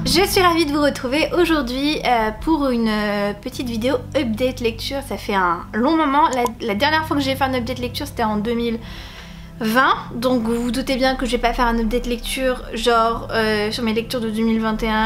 Je suis ravie de vous retrouver aujourd'hui pour une petite vidéo update lecture. Ça fait un long moment, la dernière fois que j'ai fait un update lecture c'était en 2020. Donc vous vous doutez bien que je vais pas faire un update lecture genre sur mes lectures de 2021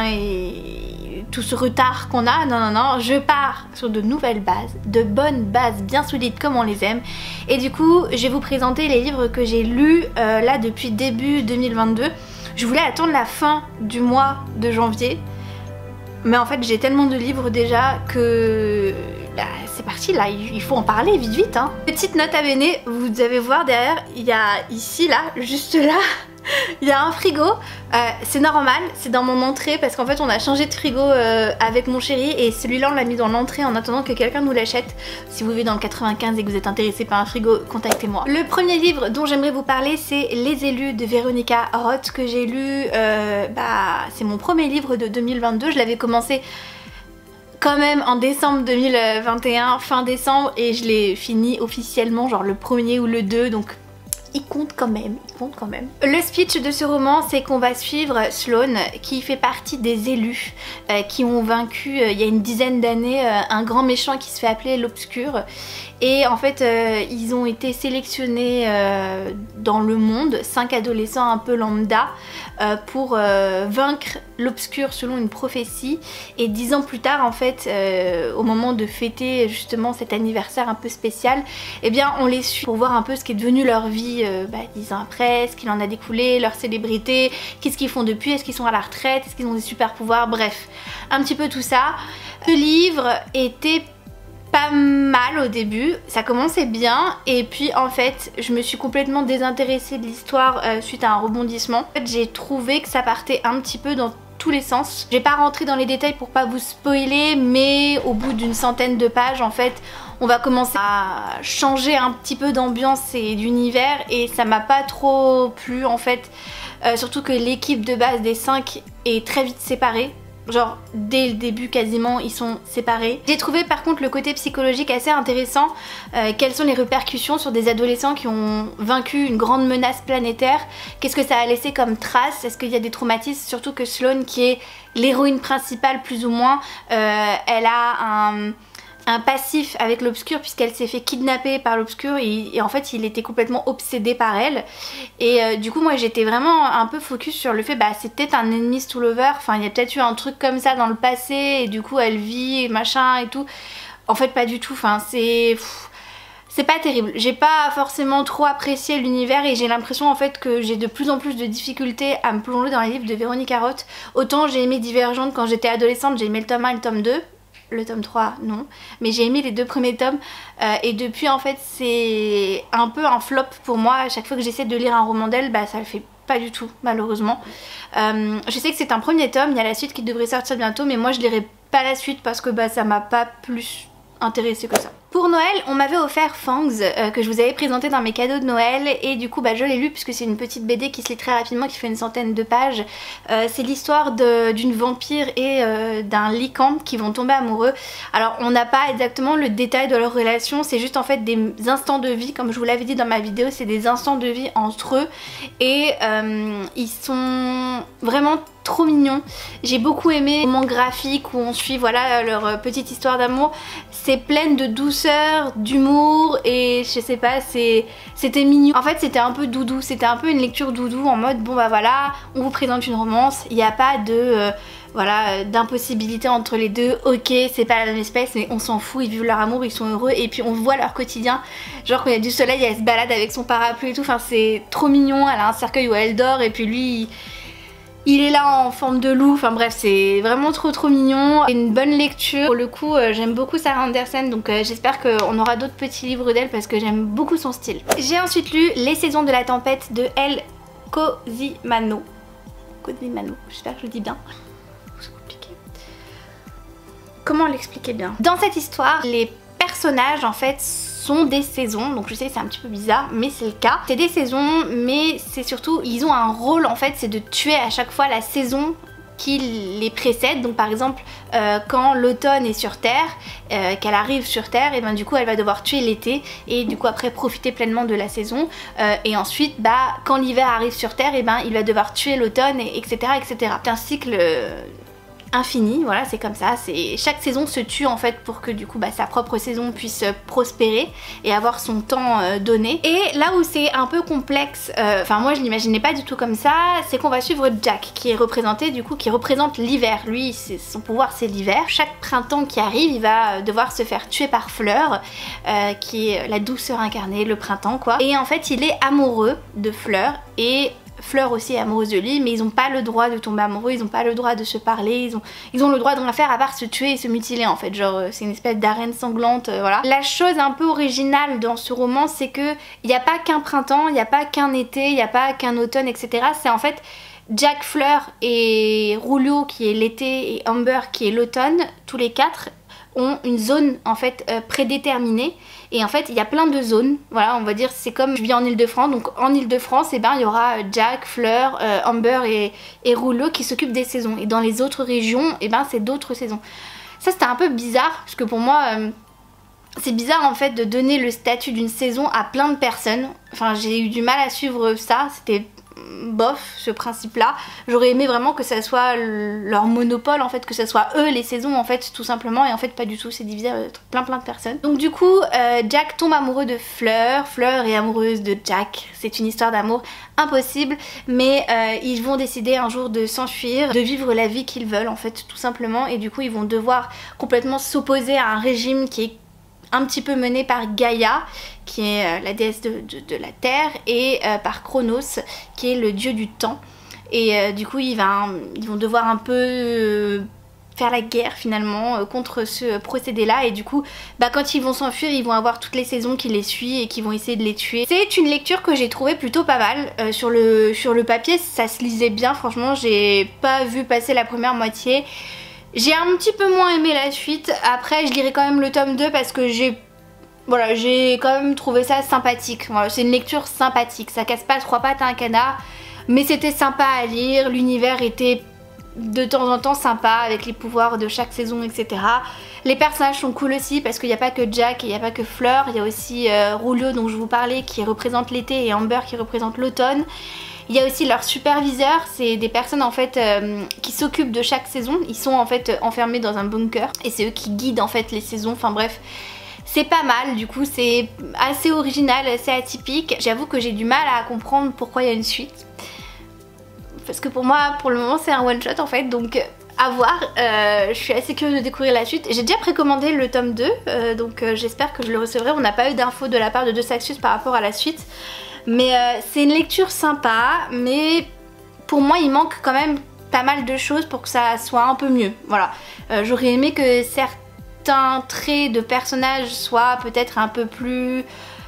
et tout ce retard qu'on a. Non non non, je pars sur de nouvelles bases, de bonnes bases bien solides comme on les aime. Et du coup je vais vous présenter les livres que j'ai lus là depuis début 2022. Je voulais attendre la fin du mois de janvier, mais en fait j'ai tellement de livres déjà que bah, c'est parti là, il faut en parler vite vite hein. Petite note à bene, vous allez voir derrière, il y a ici là, juste là, il y a un frigo, c'est normal, c'est dans mon entrée parce qu'en fait on a changé de frigo avec mon chéri et celui-là on l'a mis dans l'entrée en attendant que quelqu'un nous l'achète. Si vous vivez dans le 95 et que vous êtes intéressé par un frigo, contactez-moi. Le premier livre dont j'aimerais vous parler c'est Les Élus de Veronica Roth que j'ai lu, c'est mon premier livre de 2022, je l'avais commencé quand même en décembre 2021, fin décembre, et je l'ai fini officiellement genre le premier ou le 2, donc il compte quand même, il compte quand même. Le speech de ce roman, c'est qu'on va suivre Sloane qui fait partie des élus qui ont vaincu il y a une dizaine d'années un grand méchant qui se fait appeler l'Obscur. Et en fait ils ont été sélectionnés dans le monde, 5 adolescents un peu lambda, pour vaincre l'Obscur selon une prophétie. Et 10 ans plus tard en fait, au moment de fêter justement cet anniversaire un peu spécial, eh bien on les suit pour voir un peu ce qui est devenu leur vie 10 ans après, ce qu'il en a découlé, leur célébrité, qu'est-ce qu'ils font depuis, est-ce qu'ils sont à la retraite, est-ce qu'ils ont des super pouvoirs, bref, un petit peu tout ça. Ce livre était pas mal au début, ça commençait bien et puis en fait je me suis complètement désintéressée de l'histoire suite à un rebondissement. En fait, j'ai trouvé que ça partait un petit peu dans tous les sens. Je vais pas rentrer dans les détails pour pas vous spoiler, mais au bout d'une centaine de pages en fait on va commencer à changer un petit peu d'ambiance et d'univers et ça m'a pas trop plu en fait, surtout que l'équipe de base des 5 est très vite séparée. Genre dès le début quasiment ils sont séparés. J'ai trouvé par contre le côté psychologique assez intéressant. Quelles sont les répercussions sur des adolescents qui ont vaincu une grande menace planétaire? Qu'est-ce que ça a laissé comme trace? Est-ce qu'il y a des traumatismes? Surtout que Sloane, qui est l'héroïne principale plus ou moins, elle a un passif avec l'Obscur puisqu'elle s'est fait kidnapper par l'Obscur et en fait il était complètement obsédé par elle. Et du coup moi j'étais vraiment un peu focus sur le fait c'est peut-être un enemies to lover, enfin il y a peut-être eu un truc comme ça dans le passé et du coup elle vit et machin et tout. En fait pas du tout, enfin c'est pas terrible. J'ai pas forcément trop apprécié l'univers et j'ai l'impression en fait que j'ai de plus en plus de difficultés à me plonger dans les livres de Veronica Roth. Autant j'ai aimé Divergente quand j'étais adolescente, j'ai aimé le tome 1 et le tome 2. Le tome 3 non, mais j'ai aimé les 2 premiers tomes et depuis en fait c'est un peu un flop pour moi. À chaque fois que j'essaie de lire un roman d'elle, ça le fait pas du tout malheureusement. Je sais que c'est un premier tome, il y a la suite qui devrait sortir bientôt, mais moi je lirai pas la suite parce que ça m'a pas plus intéressée que ça. Pour Noël, on m'avait offert Fangs que je vous avais présenté dans mes cadeaux de Noël et du coup je l'ai lu puisque c'est une petite BD qui se lit très rapidement, qui fait une centaine de pages. C'est l'histoire d'une vampire et d'un lycante qui vont tomber amoureux. Alors on n'a pas exactement le détail de leur relation, c'est juste en fait des instants de vie, comme je vous l'avais dit dans ma vidéo, c'est des instants de vie entre eux et ils sont vraiment trop mignons. J'ai beaucoup aimé le moment graphique où on suit voilà leur petite histoire d'amour. C'est plein de douceur, d'humour et je sais pas, c'était mignon. En fait c'était un peu doudou, c'était un peu une lecture doudou en mode bon voilà, on vous présente une romance, il n'y a pas de d'impossibilité entre les deux, ok c'est pas la même espèce mais on s'en fout, ils vivent leur amour, ils sont heureux et puis on voit leur quotidien, genre quand il y a du soleil elle se balade avec son parapluie et tout, enfin c'est trop mignon, elle a un cercueil où elle dort et puis lui il est là en forme de loup, enfin bref c'est vraiment trop mignon. C'est une bonne lecture, pour le coup j'aime beaucoup Sarah Andersen donc j'espère qu'on aura d'autres petits livres d'elle parce que j'aime beaucoup son style. J'ai ensuite lu Les Saisons de la Tempête de Elle Cosimano, j'espère que je le dis bien. C'est compliqué. Comment l'expliquer bien? Dans cette histoire, les personnages en fait sont des saisons, donc je sais que c'est un petit peu bizarre mais c'est le cas. C'est des saisons mais c'est surtout, ils ont un rôle en fait, c'est de tuer à chaque fois la saison qui les précède. Donc par exemple quand l'automne est sur Terre, qu'elle arrive sur Terre, et ben du coup elle va devoir tuer l'été et du coup après profiter pleinement de la saison et ensuite quand l'hiver arrive sur Terre, et ben il va devoir tuer l'automne, etc. etc. C'est un cycle infini, voilà, c'est comme ça, chaque saison se tue en fait pour que du coup sa propre saison puisse prospérer et avoir son temps donné. Et là où c'est un peu complexe, enfin moi je l'imaginais pas du tout comme ça, c'est qu'on va suivre Jack qui est représenté du coup, qui représente l'hiver. Lui son pouvoir c'est l'hiver. Chaque printemps qui arrive il va devoir se faire tuer par Fleur, qui est la douceur incarnée, le printemps quoi. Et en fait il est amoureux de Fleur et Fleur aussi est amoureuse de lui, mais ils n'ont pas le droit de tomber amoureux, ils n'ont pas le droit de se parler, ils ont le droit de rien faire à part se tuer et se mutiler en fait, genre c'est une espèce d'arène sanglante, voilà. La chose un peu originale dans ce roman, c'est que il n'y a pas qu'un printemps, il n'y a pas qu'un été, il n'y a pas qu'un automne, etc. C'est en fait Jack, Fleur et Rulio qui est l'été et Amber qui est l'automne, tous les quatre ont une zone en fait prédéterminée. Et en fait il y a plein de zones, voilà, on va dire c'est comme je vis en Ile-de-France, donc en Ile-de-France il y aura Jack, Fleur, Amber et Rulio qui s'occupent des saisons, et dans les autres régions c'est d'autres saisons. Ça c'était un peu bizarre parce que pour moi c'est bizarre en fait de donner le statut d'une saison à plein de personnes, enfin j'ai eu du mal à suivre ça, c'était bof ce principe là. J'aurais aimé vraiment que ça soit leur monopole en fait, que ça soit eux les saisons en fait tout simplement, et en fait pas du tout, c'est divisé entre plein de personnes. Donc du coup Jack tombe amoureux de Fleur, Fleur est amoureuse de Jack, c'est une histoire d'amour impossible, mais ils vont décider un jour de s'enfuir, de vivre la vie qu'ils veulent en fait tout simplement, et du coup ils vont devoir complètement s'opposer à un régime qui est un petit peu mené par Gaïa qui est la déesse de la terre, et par Chronos qui est le dieu du temps, et du coup ils vont devoir un peu faire la guerre finalement contre ce procédé là, et du coup quand ils vont s'enfuir ils vont avoir toutes les saisons qui les suivent et qui vont essayer de les tuer. C'est une lecture que j'ai trouvé plutôt pas mal, sur le papier ça se lisait bien, franchement j'ai pas vu passer la première moitié. J'ai un petit peu moins aimé la suite, après je lirai quand même le tome 2 parce que j'ai quand même trouvé ça sympathique. Voilà, c'est une lecture sympathique, ça casse pas trois pattes à un canard, mais c'était sympa à lire, l'univers était de temps en temps sympa avec les pouvoirs de chaque saison, etc. Les personnages sont cool aussi parce qu'il n'y a pas que Jack et il n'y a pas que Fleur, il y a aussi Rulio dont je vous parlais qui représente l'été et Amber qui représente l'automne. Il y a aussi leurs superviseurs, c'est des personnes en fait qui s'occupent de chaque saison, ils sont en fait enfermés dans un bunker et c'est eux qui guident en fait les saisons, enfin bref. C'est pas mal, du coup c'est assez original, assez atypique. J'avoue que j'ai du mal à comprendre pourquoi il y a une suite. Parce que pour moi, pour le moment c'est un one shot en fait, donc à voir. Je suis assez curieuse de découvrir la suite. J'ai déjà précommandé le tome 2, donc j'espère que je le recevrai. On n'a pas eu d'infos de la part de Deux Saxus par rapport à la suite. Mais c'est une lecture sympa, mais pour moi il manque quand même pas mal de choses pour que ça soit un peu mieux. Voilà, j'aurais aimé que certains traits de personnages soient peut-être un peu plus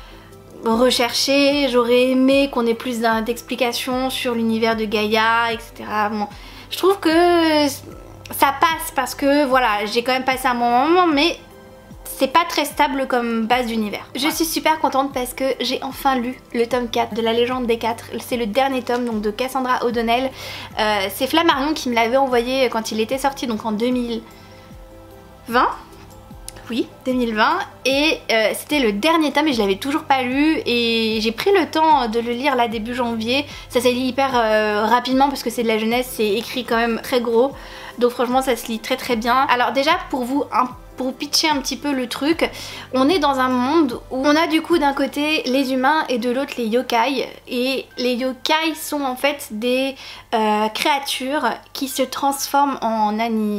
recherchés, j'aurais aimé qu'on ait plus d'explications sur l'univers de Gaïa, etc. Bon, je trouve que ça passe parce que voilà, j'ai quand même passé un bon moment, mais c'est pas très stable comme base d'univers. Je suis super contente parce que j'ai enfin lu le tome 4 de La Légende des Quatre. C'est le dernier tome donc de Cassandra O'Donnell. C'est Flammarion qui me l'avait envoyé quand il était sorti, donc en 2020. Oui, 2020, et c'était le dernier tome et je l'avais toujours pas lu, et j'ai pris le temps de le lire là début janvier. Ça s'est lu hyper rapidement parce que c'est de la jeunesse, c'est écrit quand même très gros, donc franchement ça se lit très très bien. Alors déjà pour vous pitcher un petit peu le truc, on est dans un monde où on a du coup d'un côté les humains et de l'autre les yokai, et les yokai sont en fait des créatures qui se transforment en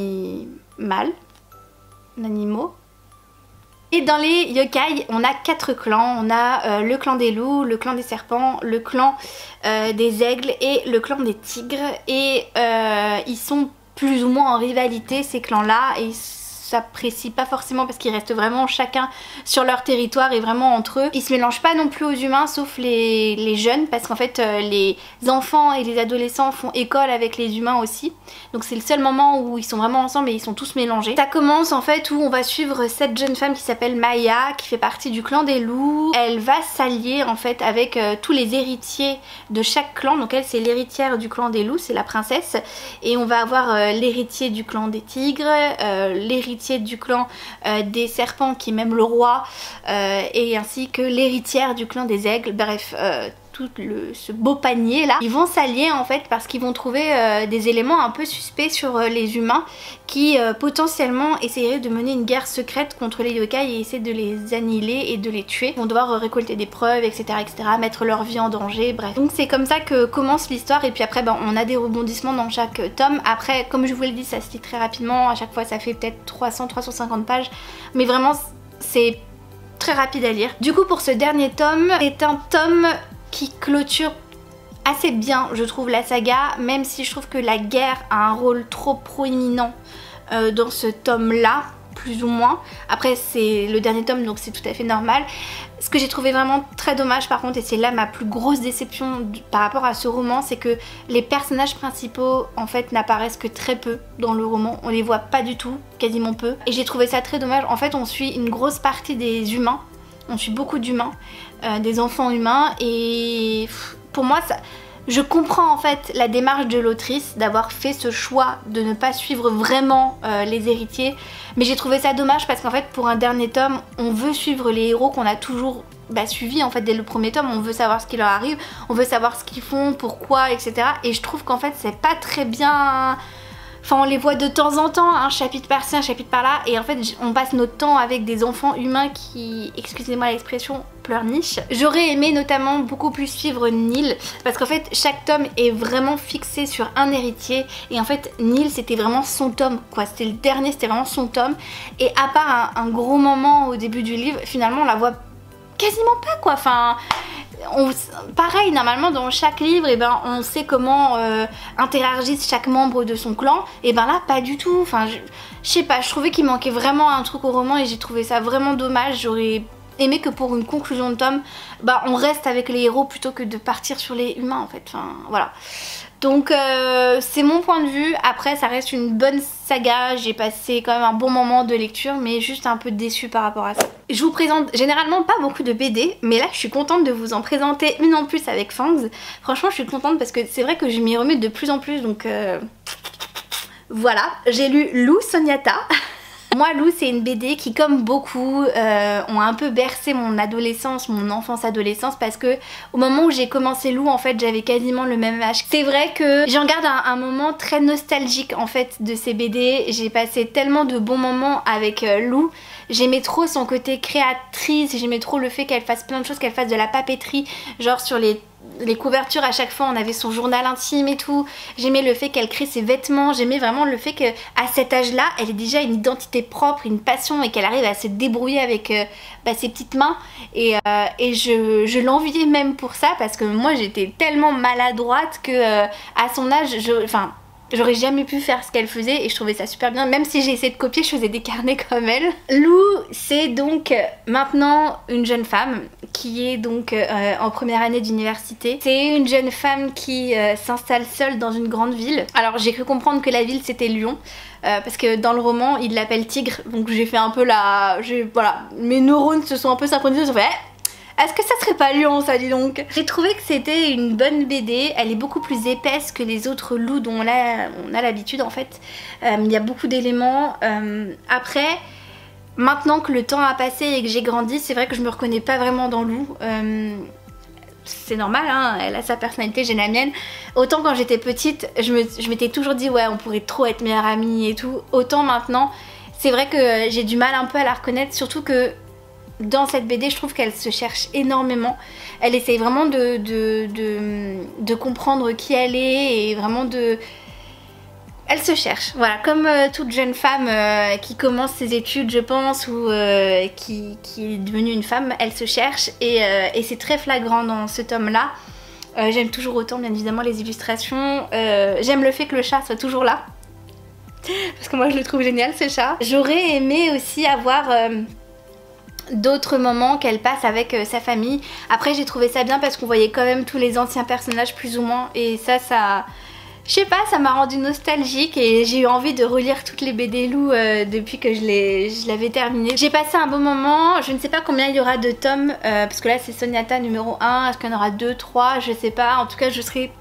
animaux. Et dans les yokai, on a 4 clans. On a le clan des loups, le clan des serpents, le clan des aigles et le clan des tigres. Et ils sont plus ou moins en rivalité, ces clans-là, et s'apprécient pas forcément parce qu'ils restent vraiment chacun sur leur territoire et vraiment entre eux. Ils se mélangent pas non plus aux humains sauf les jeunes, parce qu'en fait les enfants et les adolescents font école avec les humains aussi. Donc c'est le seul moment où ils sont vraiment ensemble et ils sont tous mélangés. Ça commence en fait où on va suivre cette jeune femme qui s'appelle Maya, qui fait partie du clan des loups. Elle va s'allier en fait avec tous les héritiers de chaque clan. Donc elle c'est l'héritière du clan des loups, c'est la princesse. Et on va avoir l'héritier du clan des tigres, l'héritier du clan des serpents qui est même le roi, et ainsi que l'héritière du clan des aigles. Bref, ce beau panier là, ils vont s'allier en fait parce qu'ils vont trouver des éléments un peu suspects sur les humains qui potentiellement essaieraient de mener une guerre secrète contre les yokai et essayer de les annihiler et de les tuer. Ils vont devoir récolter des preuves, etc., etc., mettre leur vie en danger, bref. Donc c'est comme ça que commence l'histoire et puis après on a des rebondissements dans chaque tome. Après, comme je vous l'ai dit, ça se lit très rapidement, à chaque fois ça fait peut-être 300-350 pages, mais vraiment c'est très rapide à lire. Du coup pour ce dernier tome, c'est un tome qui clôture assez bien je trouve la saga, même si je trouve que la guerre a un rôle trop proéminent dans ce tome là, plus ou moins. Après c'est le dernier tome donc c'est tout à fait normal. Ce que j'ai trouvé vraiment très dommage par contre, et c'est là ma plus grosse déception par rapport à ce roman, c'est que les personnages principaux en fait n'apparaissent que très peu dans le roman. On les voit pas du tout, quasiment peu. Et j'ai trouvé ça très dommage. En fait on suit une grosse partie des humains, on suit beaucoup d'humains, des enfants humains, et pour moi ça... Je comprends en fait la démarche de l'autrice d'avoir fait ce choix de ne pas suivre vraiment les héritiers, mais j'ai trouvé ça dommage parce qu'en fait pour un dernier tome on veut suivre les héros qu'on a toujours suivis en fait dès le premier tome. On veut savoir ce qui leur arrive, on veut savoir ce qu'ils font, pourquoi, etc. Et je trouve qu'en fait c'est pas très bien... Enfin on les voit de temps en temps, un chapitre par-ci, un chapitre par-là, et en fait on passe notre temps avec des enfants humains qui, excusez-moi l'expression, pleurnichent. J'aurais aimé notamment beaucoup plus suivre Neil, parce qu'en fait chaque tome est vraiment fixé sur un héritier, et en fait Neil c'était vraiment son tome quoi, c'était le dernier, c'était vraiment son tome, et à part un gros moment au début du livre, finalement on la voit quasiment pas quoi, enfin... pareil, normalement dans chaque livre on sait comment interagissent chaque membre de son clan, et là pas du tout. Enfin je sais pas, je trouvais qu'il manquait vraiment un truc au roman et j'ai trouvé ça vraiment dommage. J'aurais aimé que pour une conclusion de tome on reste avec les héros plutôt que de partir sur les humains en fait, enfin voilà. Donc c'est mon point de vue. Après ça reste une bonne saga, j'ai passé quand même un bon moment de lecture, mais juste un peu déçue par rapport à ça. Je vous présente généralement pas beaucoup de BD, mais là je suis contente de vous en présenter une en plus avec Fangs. Franchement je suis contente parce que c'est vrai que je m'y remets de plus en plus, donc voilà. J'ai lu Lou Sonyata. Moi Lou c'est une BD qui comme beaucoup ont un peu bercé mon adolescence, mon enfance-adolescence, parce que au moment où j'ai commencé Lou en fait j'avais quasiment le même âge. C'est vrai que j'en garde un moment très nostalgique en fait de ces BD. J'ai passé tellement de bons moments avec Lou. J'aimais trop son côté créatrice, j'aimais trop le fait qu'elle fasse plein de choses, qu'elle fasse de la papeterie, genre sur les couvertures à chaque fois on avait son journal intime et tout. J'aimais le fait qu'elle crée ses vêtements, j'aimais vraiment le fait qu'à cet âge là elle ait déjà une identité propre, une passion, et qu'elle arrive à se débrouiller avec ses petites mains, et je l'enviais même pour ça, parce que moi j'étais tellement maladroite que à son âge j'aurais jamais pu faire ce qu'elle faisait, et je trouvais ça super bien. Même si j'ai essayé de copier, je faisais des carnets comme elle. Lou, c'est donc maintenant une jeune femme qui est donc en première année d'université. C'est une jeune femme qui s'installe seule dans une grande ville. Alors j'ai cru comprendre que la ville c'était Lyon. Parce que dans le roman il l'appelle Tigre, donc j'ai fait un peu voilà, mes neurones se sont un peu synchronisés, ils ont fait est-ce que ça serait pas Lyon ça, dis donc. J'ai trouvé que c'était une bonne BD, elle est beaucoup plus épaisse que les autres Lou dont on a l'habitude en fait. Il y a beaucoup d'éléments. Après, maintenant que le temps a passé et que j'ai grandi, c'est vrai que je me reconnais pas vraiment dans Lou. C'est normal hein, elle a sa personnalité, j'ai la mienne. Autant quand j'étais petite, je m'étais toujours dit ouais on pourrait trop être meilleures amies et tout. Autant maintenant, c'est vrai que j'ai du mal un peu à la reconnaître, surtout que dans cette BD je trouve qu'elle se cherche énormément. Elle essaye vraiment de comprendre qui elle est, et vraiment elle se cherche, voilà, comme toute jeune femme qui commence ses études je pense, ou qui est devenue une femme, elle se cherche, et c'est très flagrant dans ce tome là. J'aime toujours autant bien évidemment les illustrations, j'aime le fait que le chat soit toujours là, parce que moi je le trouve génial ce chat. J'aurais aimé aussi avoir d'autres moments qu'elle passe avec sa famille. Après j'ai trouvé ça bien parce qu'on voyait quand même tous les anciens personnages plus ou moins, et ça je sais pas, ça m'a rendu nostalgique, et j'ai eu envie de relire toutes les BD Lou depuis que je l'avais terminé. J'ai passé un bon moment, je ne sais pas combien il y aura de tomes, parce que là c'est Sonyata numéro 1, est-ce qu'il y en aura 2, 3, je sais pas. En tout cas je serai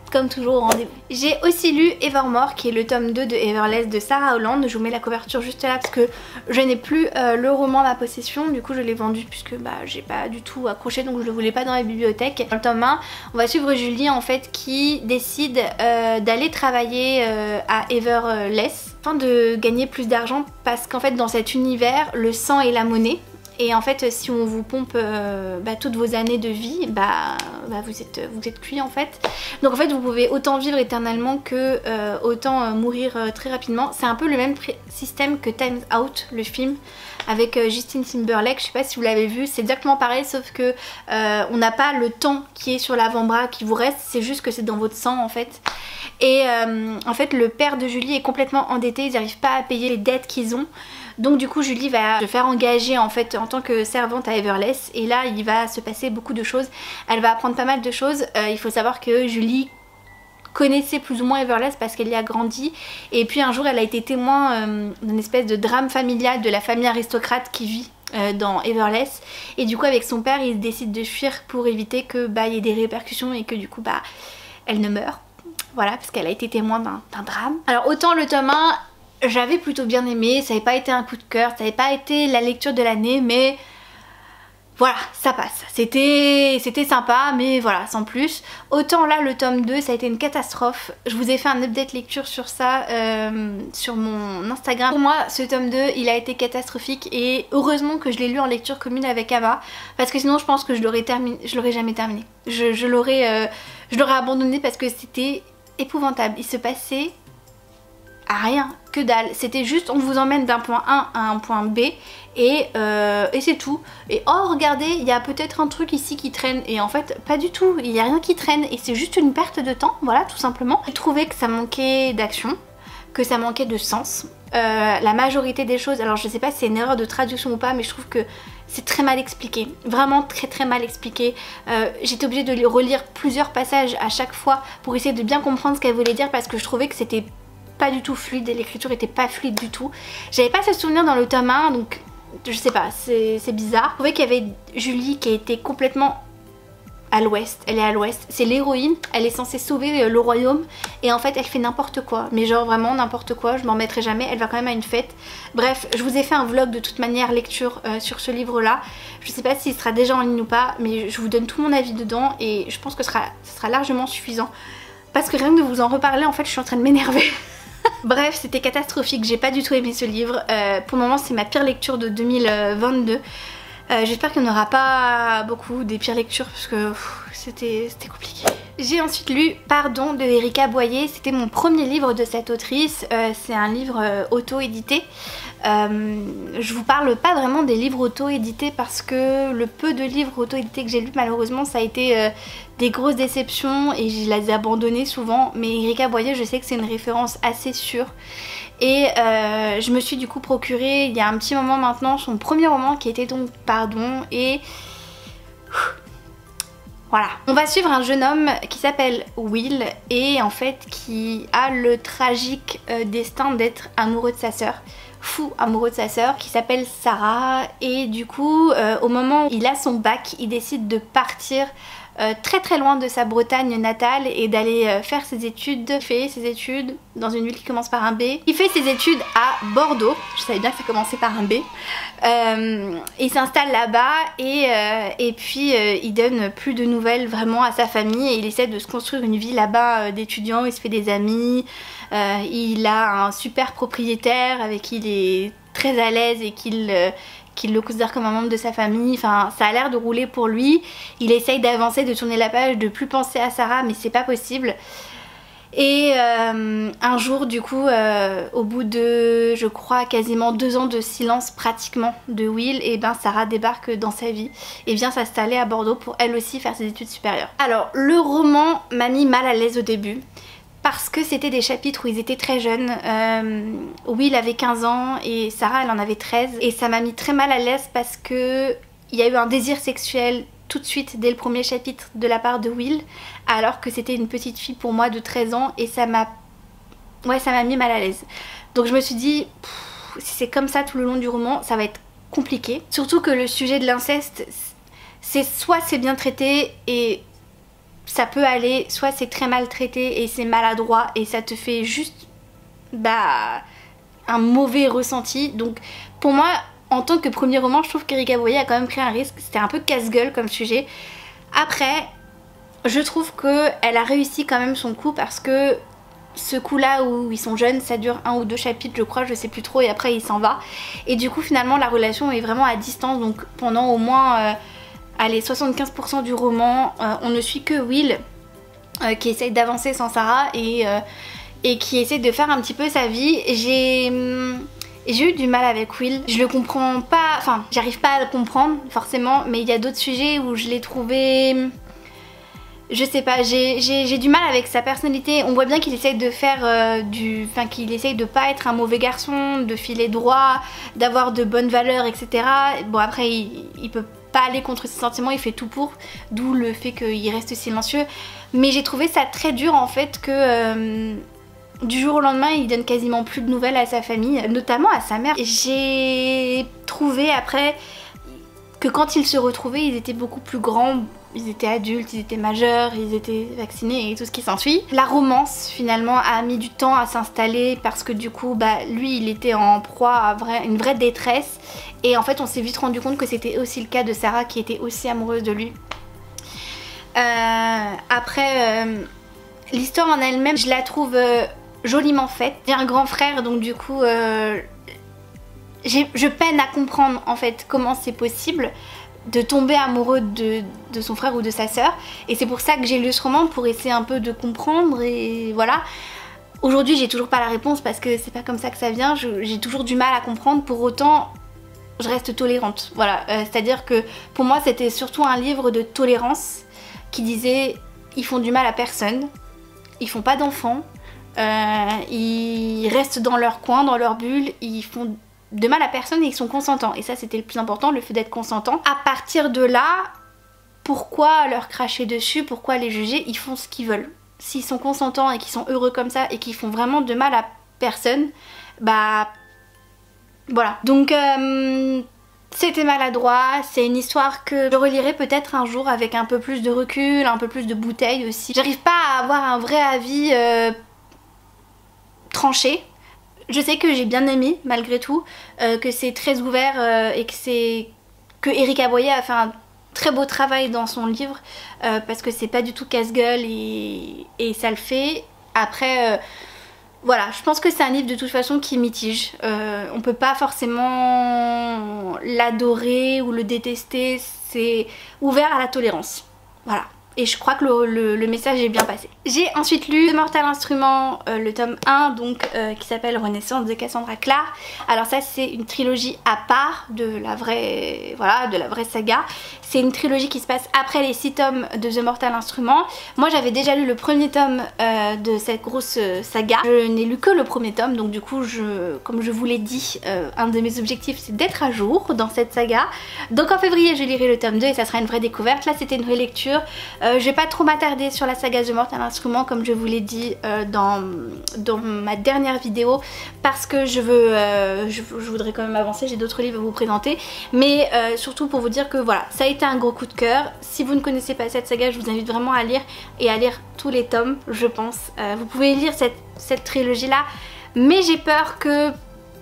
comme toujours au rendez-vous. J'ai aussi lu Evermore qui est le tome 2 de Everless de Sarah Holland. Je vous mets la couverture juste là parce que je n'ai plus le roman à ma possession, du coup je l'ai vendu puisque j'ai pas du tout accroché, donc je le voulais pas dans la bibliothèque. Dans le tome 1 on va suivre Julie en fait qui décide d'aller travailler à Everless afin de gagner plus d'argent, parce qu'en fait dans cet univers le sang est la monnaie. Et en fait si on vous pompe toutes vos années de vie, vous êtes cuit en fait. Donc en fait vous pouvez autant vivre éternellement que autant mourir très rapidement. C'est un peu le même système que Time's Out, le film avec Justin Timberlake. Je sais pas si vous l'avez vu, c'est exactement pareil sauf que on n'a pas le temps qui est sur l'avant-bras qui vous reste, c'est juste que c'est dans votre sang en fait. Et en fait le père de Julie est complètement endetté, ils n'arrivent pas à payer les dettes qu'ils ont. Donc du coup Julie va se faire engager en fait en tant que servante à Everless, et là il va se passer beaucoup de choses. Elle va apprendre pas mal de choses. Il faut savoir que Julie connaissait plus ou moins Everless parce qu'elle y a grandi, et puis un jour elle a été témoin d'une espèce de drame familial de la famille aristocrate qui vit dans Everless, et du coup avec son père il décide de fuir pour éviter que y ait des répercussions et que du coup elle ne meure. Voilà, parce qu'elle a été témoin d'un drame. Alors autant le tome 1 j'avais plutôt bien aimé, ça n'avait pas été un coup de cœur, ça n'avait pas été la lecture de l'année, mais voilà, ça passe. C'était sympa, mais voilà, sans plus. Autant là, le tome 2, ça a été une catastrophe. Je vous ai fait un update lecture sur ça sur mon Instagram. Pour moi, ce tome 2, il a été catastrophique, et heureusement que je l'ai lu en lecture commune avec Ama, parce que sinon je pense que je l'aurais jamais terminé. Je l'aurais abandonné parce que c'était épouvantable. Il se passait à rien, que dalle. C'était juste on vous emmène d'un point A à un point B et c'est tout. Et oh regardez, il y a peut-être un truc ici qui traîne, et en fait pas du tout, il n'y a rien qui traîne et c'est juste une perte de temps, voilà, tout simplement. J'ai trouvé que ça manquait d'action, que ça manquait de sens. La majorité des choses, alors je sais pas si c'est une erreur de traduction ou pas, mais je trouve que c'est très mal expliqué, vraiment très mal expliqué. J'étais obligée de relire plusieurs passages à chaque fois pour essayer de bien comprendre ce qu'elle voulait dire, parce que je trouvais que c'était pas du tout fluide et l'écriture était pas fluide du tout. J'avais pas ce souvenir dans le tome 1, donc je sais pas, c'est bizarre. Je trouvais qu'il y avait Julie qui était complètement à l'ouest, elle est à l'ouest, c'est l'héroïne, elle est censée sauver le royaume, et en fait elle fait n'importe quoi, mais genre vraiment n'importe quoi, je m'en mettrai jamais, elle va quand même à une fête. Bref, je vous ai fait un vlog de toute manière lecture sur ce livre là, je sais pas s'il sera déjà en ligne ou pas, mais je vous donne tout mon avis dedans, et je pense que ce sera largement suffisant, parce que rien que de vous en reparler en fait je suis en train de m'énerver. Bref, c'était catastrophique, j'ai pas du tout aimé ce livre. Pour le moment c'est ma pire lecture de 2022. J'espère qu'il n'y en aura pas beaucoup des pires lectures parce que c'était compliqué. J'ai ensuite lu Pardon de Erika Boyer, c'était mon premier livre de cette autrice, c'est un livre auto-édité. Je vous parle pas vraiment des livres auto-édités parce que le peu de livres auto-édités que j'ai lus malheureusement ça a été des grosses déceptions et je les ai abandonnés souvent, mais Erika Boyer je sais que c'est une référence assez sûre. Et je me suis du coup procuré il y a un petit moment maintenant son premier roman qui était donc Pardon, et voilà. On va suivre un jeune homme qui s'appelle Will et en fait qui a le tragique destin d'être amoureux de sa sœur, fou amoureux de sa sœur qui s'appelle Sarah, et du coup au moment où il a son bac il décide de partir très loin de sa Bretagne natale et d'aller faire ses études. Il fait ses études dans une ville qui commence par un B. Il fait ses études à Bordeaux, je savais bien que ça commençait par un B. Il s'installe là-bas et puis il donne plus de nouvelles vraiment à sa famille et il essaie de se construire une vie là-bas d'étudiant, il se fait des amis, il a un super propriétaire avec qui il est très à l'aise et qu'il le considère comme un membre de sa famille, enfin ça a l'air de rouler pour lui. Il essaye d'avancer, de tourner la page, de plus penser à Sarah mais c'est pas possible. Et un jour du coup au bout de je crois quasiment 2 ans de silence pratiquement de Will, et ben Sarah débarque dans sa vie et vient s'installer à Bordeaux pour elle aussi faire ses études supérieures. Alors le roman m'a mis mal à l'aise au début parce que c'était des chapitres où ils étaient très jeunes. Will avait 15 ans et Sarah elle en avait 13 et ça m'a mis très mal à l'aise parce que il y a eu un désir sexuel tout de suite dès le premier chapitre de la part de Will alors que c'était une petite fille pour moi de 13 ans et ça m'a mis mal à l'aise. Donc je me suis dit si c'est comme ça tout le long du roman ça va être compliqué. Surtout que le sujet de l'inceste c'est soit c'est bien traité et ça peut aller, soit c'est très maltraité et c'est maladroit et ça te fait juste un mauvais ressenti. Donc pour moi, en tant que premier roman, je trouve qu'Erika Boyer a quand même pris un risque. C'était un peu casse-gueule comme sujet. Après, je trouve qu'elle a réussi quand même son coup, parce que ce coup là où ils sont jeunes, ça dure 1 ou 2 chapitres je crois, je sais plus trop, et après il s'en va. Et du coup finalement la relation est vraiment à distance, donc pendant au moins allez, 75% du roman, on ne suit que Will qui essaye d'avancer sans Sarah et qui essaie de faire un petit peu sa vie. J'ai eu du mal avec Will, je le comprends pas, enfin j'arrive pas à le comprendre forcément, mais il y a d'autres sujets où je l'ai trouvé... Je sais pas, j'ai du mal avec sa personnalité. On voit bien qu'il essaye de faire qu'il essaye de pas être un mauvais garçon, de filer droit, d'avoir de bonnes valeurs, etc. Bon après il peut pas aller contre ses sentiments, il fait tout pour, d'où le fait qu'il reste silencieux. Mais j'ai trouvé ça très dur en fait que du jour au lendemain il donne quasiment plus de nouvelles à sa famille, notamment à sa mère. J'ai trouvé après que quand ils se retrouvaient, ils étaient beaucoup plus grands, ils étaient adultes, ils étaient majeurs, ils étaient vaccinés et tout ce qui s'ensuit. La romance finalement a mis du temps à s'installer parce que du coup lui il était en proie à une vraie détresse, et en fait on s'est vite rendu compte que c'était aussi le cas de Sarah qui était aussi amoureuse de lui. Après l'histoire en elle-même, je la trouve joliment faite. J'ai un grand frère donc du coup je peine à comprendre en fait comment c'est possible de tomber amoureux de son frère ou de sa sœur, et c'est pour ça que j'ai lu ce roman, pour essayer un peu de comprendre, et voilà. Aujourd'hui j'ai toujours pas la réponse parce que c'est pas comme ça que ça vient, j'ai toujours du mal à comprendre, pour autant je reste tolérante, voilà. C'est à dire que pour moi c'était surtout un livre de tolérance qui disait ils font du mal à personne, ils font pas d'enfants, ils restent dans leur coin, dans leur bulle, ils font de mal à personne et ils sont consentants, et ça c'était le plus important, le fait d'être consentant. À partir de là, pourquoi leur cracher dessus, pourquoi les juger? Ils font ce qu'ils veulent. S'ils sont consentants et qu'ils sont heureux comme ça et qu'ils font vraiment de mal à personne, voilà. Donc c'était maladroit, c'est une histoire que je relirai peut-être un jour avec un peu plus de recul, un peu plus de bouteille aussi. J'arrive pas à avoir un vrai avis tranché. Je sais que j'ai bien aimé malgré tout, que c'est très ouvert et que Erika Boyer a fait un très beau travail dans son livre, parce que c'est pas du tout casse-gueule et ça le fait. Après voilà, je pense que c'est un livre de toute façon qui mitige. On peut pas forcément l'adorer ou le détester, c'est ouvert à la tolérance. Voilà. Et je crois que le message est bien passé. J'ai ensuite lu The Mortal Instrument, le tome 1, donc qui s'appelle Renaissance de Cassandra Clare. Alors ça c'est une trilogie à part de la vraie, voilà, de la vraie saga. C'est une trilogie qui se passe après les 6 tomes de The Mortal Instrument. Moi j'avais déjà lu le premier tome de cette grosse saga. Je n'ai lu que le premier tome, donc du coup comme je vous l'ai dit, un de mes objectifs c'est d'être à jour dans cette saga. Donc en février je lirai le tome 2 et ça sera une vraie découverte. Là c'était une relecture. Je vais pas trop m'attarder sur la saga The Mortal Instrument comme je vous l'ai dit dans ma dernière vidéo, parce que je voudrais quand même avancer, j'ai d'autres livres à vous présenter, mais surtout pour vous dire que voilà, ça a été un gros coup de cœur. Si vous ne connaissez pas cette saga, je vous invite vraiment à lire, et à lire tous les tomes je pense. Vous pouvez lire cette trilogie là, mais j'ai peur que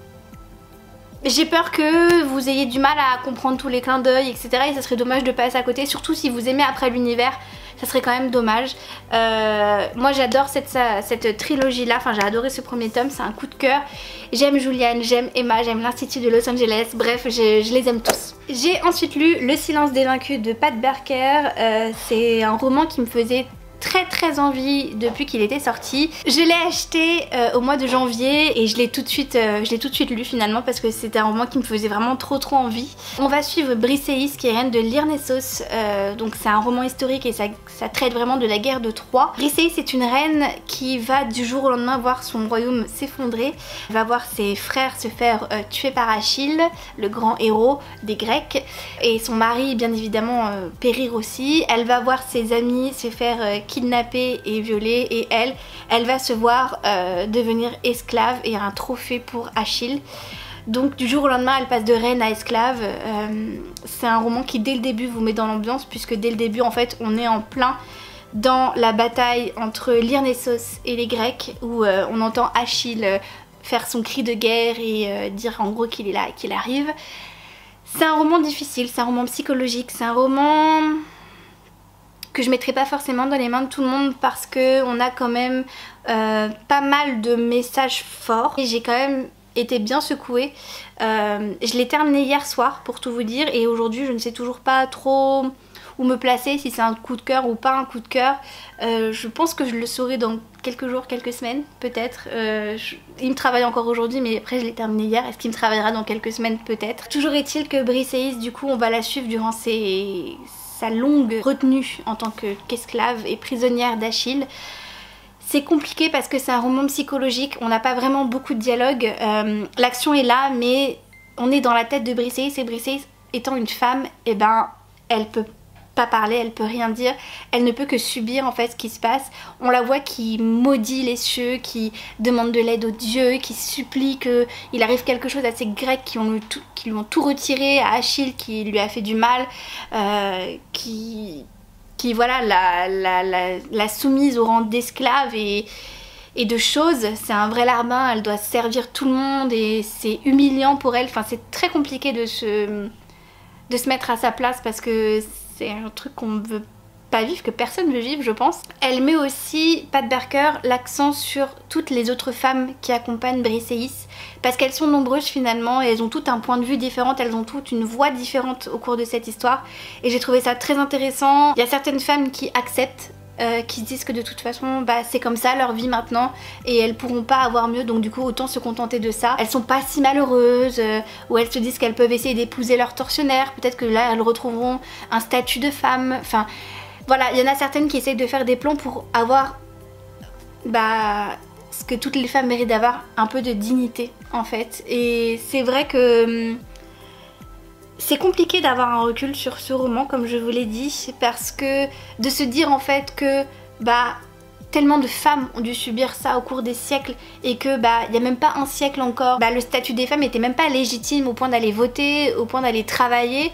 vous ayez du mal à comprendre tous les clins d'œil, etc. Et ça serait dommage de passer à côté, surtout si vous aimez Après l'univers, ça serait quand même dommage. Moi j'adore cette trilogie là, enfin j'ai adoré ce premier tome, c'est un coup de cœur. J'aime Julianne, j'aime Emma, j'aime l'Institut de Los Angeles, bref je les aime tous. J'ai ensuite lu Le Silence des Vaincus de Pat Barker. C'est un roman qui me faisait très envie depuis qu'il était sorti. Je l'ai acheté au mois de janvier et je l'ai tout de suite lu finalement, parce que c'était un roman qui me faisait vraiment trop envie. On va suivre Briseis qui est reine de Lyrnessos, donc c'est un roman historique et ça traite vraiment de la guerre de Troie. Briseis est une reine qui va du jour au lendemain voir son royaume s'effondrer, va voir ses frères se faire tuer par Achille, le grand héros des Grecs, et son mari bien évidemment périr aussi. Elle va voir ses amis se faire kidnappée et violée, et elle va se voir devenir esclave et un trophée pour Achille. Donc du jour au lendemain elle passe de reine à esclave. C'est un roman qui dès le début vous met dans l'ambiance, puisque dès le début en fait on est en plein dans la bataille entre l'Hyrnessos et les Grecs où on entend Achille faire son cri de guerre et dire en gros qu'il est là et qu'il arrive. C'est un roman difficile, c'est un roman psychologique, c'est un roman que je mettrai pas forcément dans les mains de tout le monde parce que on a quand même pas mal de messages forts et j'ai quand même été bien secouée. Je l'ai terminé hier soir pour tout vous dire et aujourd'hui je ne sais toujours pas trop où me placer, si c'est un coup de cœur ou pas un coup de cœur. Je pense que je le saurai dans quelques jours, quelques semaines peut-être. Il me travaille encore aujourd'hui mais après je l'ai terminé hier. Est-ce qu'il me travaillera dans quelques semaines? Peut-être. Toujours est-il que Briseis, du coup on va la suivre durant sa longue retenue en tant qu'esclave et prisonnière d'Achille. C'est compliqué parce que c'est un roman psychologique, on n'a pas vraiment beaucoup de dialogue. L'action est là mais on est dans la tête de Briseis et Briseis étant une femme, et ben elle peut pas parler, elle peut rien dire, elle ne peut que subir en fait ce qui se passe. On la voit qui maudit les cieux, qui demande de l'aide aux dieux, qui supplie qu'il arrive quelque chose à ces Grecs qui lui ont tout retiré, à Achille qui lui a fait du mal, qui voilà la soumise au rang d'esclave et de choses. C'est un vrai larbin, elle doit servir tout le monde et c'est humiliant pour elle. Enfin c'est très compliqué de se mettre à sa place parce que c'est un truc qu'on ne veut pas vivre, que personne ne veut vivre je pense. Elle met aussi, Pat Barker, l'accent sur toutes les autres femmes qui accompagnent Briseis parce qu'elles sont nombreuses finalement et elles ont toutes un point de vue différent, elles ont toutes une voix différente au cours de cette histoire et j'ai trouvé ça très intéressant. Il y a certaines femmes qui acceptent, qui se disent que de toute façon bah, c'est comme ça leur vie maintenant et elles pourront pas avoir mieux donc du coup autant se contenter de ça. Elles sont pas si malheureuses ou elles se disent qu'elles peuvent essayer d'épouser leur tortionnaire, peut-être que là elles retrouveront un statut de femme, enfin voilà, il y en a certaines qui essayent de faire des plans pour avoir bah, ce que toutes les femmes méritent d'avoir, un peu de dignité en fait. Et c'est vrai que c'est compliqué d'avoir un recul sur ce roman comme je vous l'ai dit parce que de se dire en fait que bah tellement de femmes ont dû subir ça au cours des siècles et que bah il n'y a même pas un siècle encore, bah, le statut des femmes était même pas légitime au point d'aller voter, au point d'aller travailler.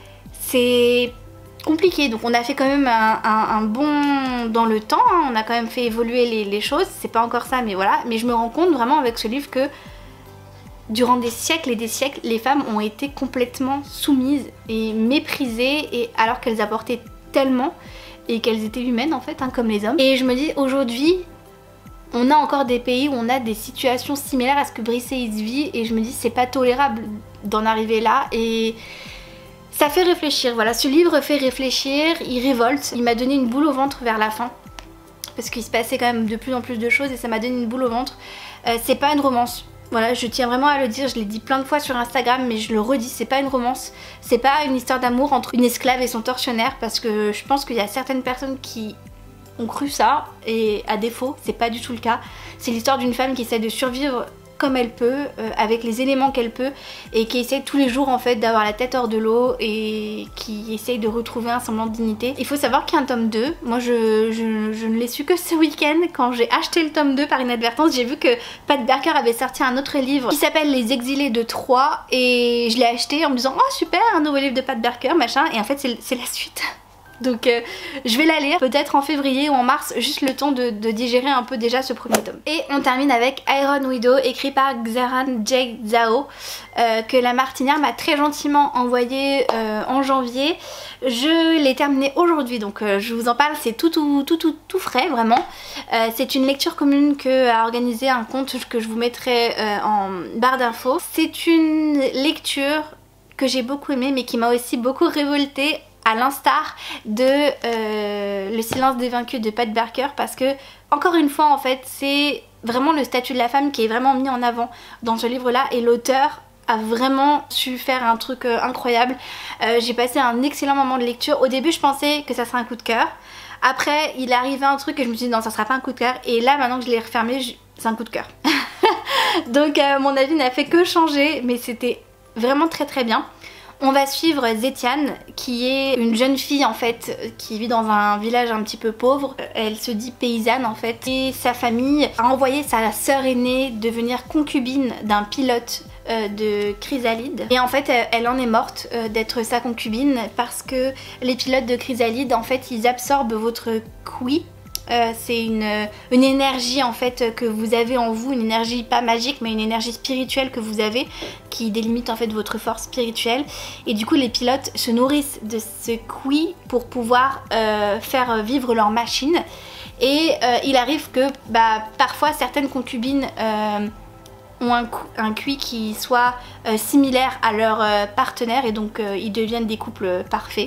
C'est compliqué, donc on a fait quand même un bond dans le temps, hein. On a quand même fait évoluer les choses, c'est pas encore ça mais voilà, mais je me rends compte vraiment avec ce livre que durant des siècles et des siècles, les femmes ont été complètement soumises et méprisées et alors qu'elles apportaient tellement et qu'elles étaient humaines en fait, hein, comme les hommes. Et je me dis aujourd'hui, on a encore des pays où on a des situations similaires à ce que Briseis vit et je me dis c'est pas tolérable d'en arriver là et ça fait réfléchir. Voilà, ce livre fait réfléchir, il révolte, il m'a donné une boule au ventre vers la fin parce qu'il se passait quand même de plus en plus de choses et ça m'a donné une boule au ventre. C'est pas une romance. Voilà, je tiens vraiment à le dire, je l'ai dit plein de fois sur Instagram mais je le redis, c'est pas une romance, c'est pas une histoire d'amour entre une esclave et son tortionnaire parce que je pense qu'il y a certaines personnes qui ont cru ça et à défaut, c'est pas du tout le cas. C'est l'histoire d'une femme qui essaie de survivre comme elle peut, avec les éléments qu'elle peut et qui essaie tous les jours en fait d'avoir la tête hors de l'eau et qui essaye de retrouver un semblant de dignité. Il faut savoir qu'il y a un tome 2, moi je ne l'ai su que ce week-end quand j'ai acheté le tome 2 par inadvertance. J'ai vu que Pat Barker avait sorti un autre livre qui s'appelle Les Exilés de Troie et je l'ai acheté en me disant oh super, un nouveau livre de Pat Barker machin, et en fait c'est la suite. Donc je vais la lire peut-être en février ou en mars, juste le temps de digérer un peu déjà ce premier tome. Et on termine avec Iron Widow, écrit par Xaran Jake Zhao, que la Martinière m'a très gentiment envoyé en janvier. Je l'ai terminé aujourd'hui, donc je vous en parle, c'est tout frais vraiment. C'est une lecture commune que a organisé un compte que je vous mettrai en barre d'infos. C'est une lecture que j'ai beaucoup aimée mais qui m'a aussi beaucoup révoltée, à l'instar de Le Silence des Vaincus de Pat Barker, parce que encore une fois en fait c'est vraiment le statut de la femme qui est vraiment mis en avant dans ce livre là et l'auteur a vraiment su faire un truc incroyable. J'ai passé un excellent moment de lecture. Au début je pensais que ça serait un coup de cœur, après il est arrivé un truc et je me suis dit non ça sera pas un coup de cœur, et là maintenant que je l'ai refermé c'est un coup de cœur. Donc mon avis n'a fait que changer mais c'était vraiment très bien. On va suivre Zetiane qui est une jeune fille en fait qui vit dans un village un petit peu pauvre. Elle se dit paysanne en fait et sa famille a envoyé sa sœur aînée devenir concubine d'un pilote de Chrysalide. Et en fait elle en est morte d'être sa concubine parce que les pilotes de Chrysalide en fait ils absorbent votre Qi. C'est une énergie en fait que vous avez en vous, une énergie pas magique mais une énergie spirituelle que vous avez qui délimite en fait votre force spirituelle, et du coup les pilotes se nourrissent de ce Qi pour pouvoir faire vivre leur machine. Et il arrive que parfois certaines concubines ont un Qi qui soit similaire à leur partenaire, et donc ils deviennent des couples parfaits.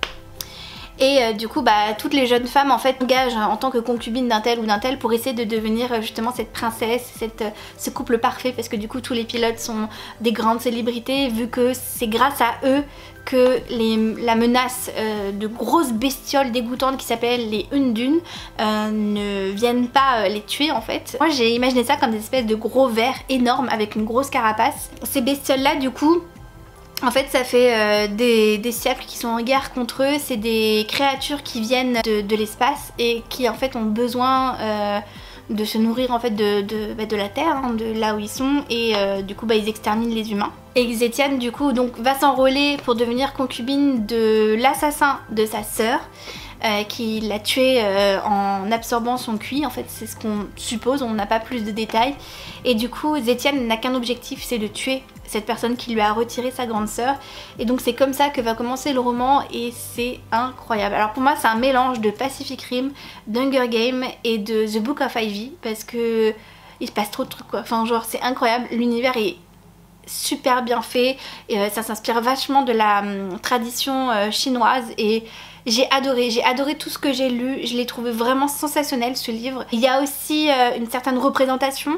Et du coup toutes les jeunes femmes en fait s'engagent en tant que concubines d'un tel ou d'un tel pour essayer de devenir justement cette princesse, ce couple parfait, parce que du coup tous les pilotes sont des grandes célébrités, vu que c'est grâce à eux que la menace de grosses bestioles dégoûtantes qui s'appellent les Undun ne viennent pas les tuer en fait. Moi j'ai imaginé ça comme des espèces de gros vers énormes avec une grosse carapace. Ces bestioles là du coup en fait ça fait des siècles qui sont en guerre contre eux. C'est des créatures qui viennent de l'espace et qui en fait ont besoin de se nourrir en fait de la terre, hein, de là où ils sont, et du coup ils exterminent les humains. Et Xétienne du coup donc va s'enrôler pour devenir concubine de l'assassin de sa sœur qui l'a tué en absorbant son Qi. En fait c'est ce qu'on suppose, on n'a pas plus de détails. Et du coup Xétienne n'a qu'un objectif, c'est de tuer cette personne qui lui a retiré sa grande sœur. Et donc c'est comme ça que va commencer le roman, et c'est incroyable. Alors pour moi c'est un mélange de Pacific Rim, d'Hunger Games et de The Book of Ivy, parce que il se passe trop de trucs quoi. Enfin genre c'est incroyable, l'univers est super bien fait, et ça s'inspire vachement de la tradition chinoise, et j'ai adoré tout ce que j'ai lu. Je l'ai trouvé vraiment sensationnel ce livre. Il y a aussi une certaine représentation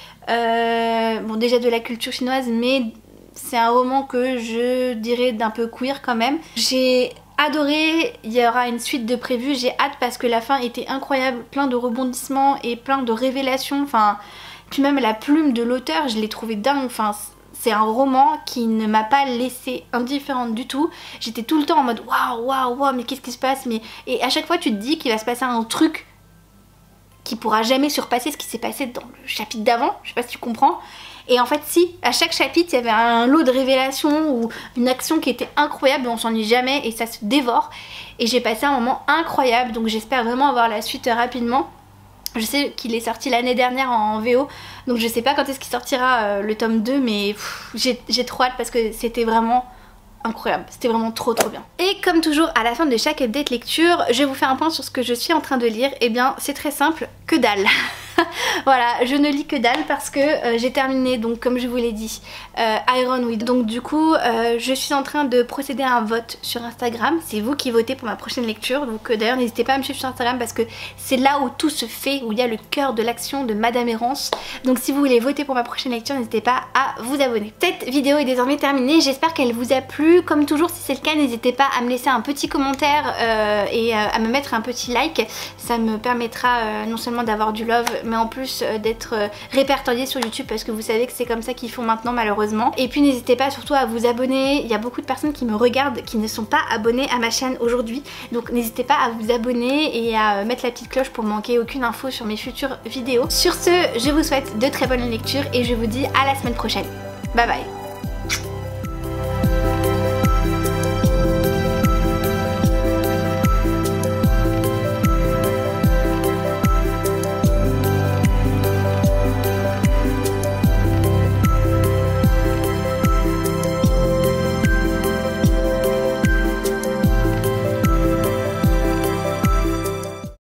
bon déjà de la culture chinoise, mais c'est un roman que je dirais d'un peu queer quand même. J'ai adoré, il y aura une suite de prévues, j'ai hâte parce que la fin était incroyable, plein de rebondissements et plein de révélations, enfin puis même la plume de l'auteur je l'ai trouvé dingue. Enfin c'est un roman qui ne m'a pas laissée indifférente du tout. J'étais tout le temps en mode waouh mais qu'est-ce qui se passe, mais et à chaque fois tu te dis qu'il va se passer un truc qui pourra jamais surpasser ce qui s'est passé dans le chapitre d'avant, je sais pas si tu comprends. Et en fait si, à chaque chapitre il y avait un lot de révélations ou une action qui était incroyable, on s'ennuie jamais et ça se dévore. Et j'ai passé un moment incroyable, donc j'espère vraiment avoir la suite rapidement. Je sais qu'il est sorti l'année dernière en VO, donc je sais pas quand est-ce qu'il sortira le tome 2, mais j'ai trop hâte parce que c'était vraiment incroyable, c'était vraiment trop bien. Et comme toujours à la fin de chaque update lecture, je vais vous faire un point sur ce que je suis en train de lire. Et bien c'est très simple, que dalle. Voilà, je ne lis que dalle parce que j'ai terminé, donc comme je vous l'ai dit, Ironweed. Donc du coup je suis en train de procéder à un vote sur Instagram. C'est vous qui votez pour ma prochaine lecture, donc d'ailleurs n'hésitez pas à me suivre sur Instagram parce que c'est là où tout se fait, où il y a le cœur de l'action de Madame Errance. Donc si vous voulez voter pour ma prochaine lecture, n'hésitez pas à vous abonner. Cette vidéo est désormais terminée, j'espère qu'elle vous a plu. Comme toujours si c'est le cas, n'hésitez pas à me laisser un petit commentaire et à me mettre un petit like. Ça me permettra non seulement d'avoir du love, mais en plus d'être répertorié sur YouTube, parce que vous savez que c'est comme ça qu'ils font maintenant malheureusement. Et puis n'hésitez pas surtout à vous abonner, il y a beaucoup de personnes qui me regardent qui ne sont pas abonnées à ma chaîne aujourd'hui, donc n'hésitez pas à vous abonner et à mettre la petite cloche pour manquer aucune info sur mes futures vidéos. Sur ce, je vous souhaite de très bonnes lectures et je vous dis à la semaine prochaine. Bye bye.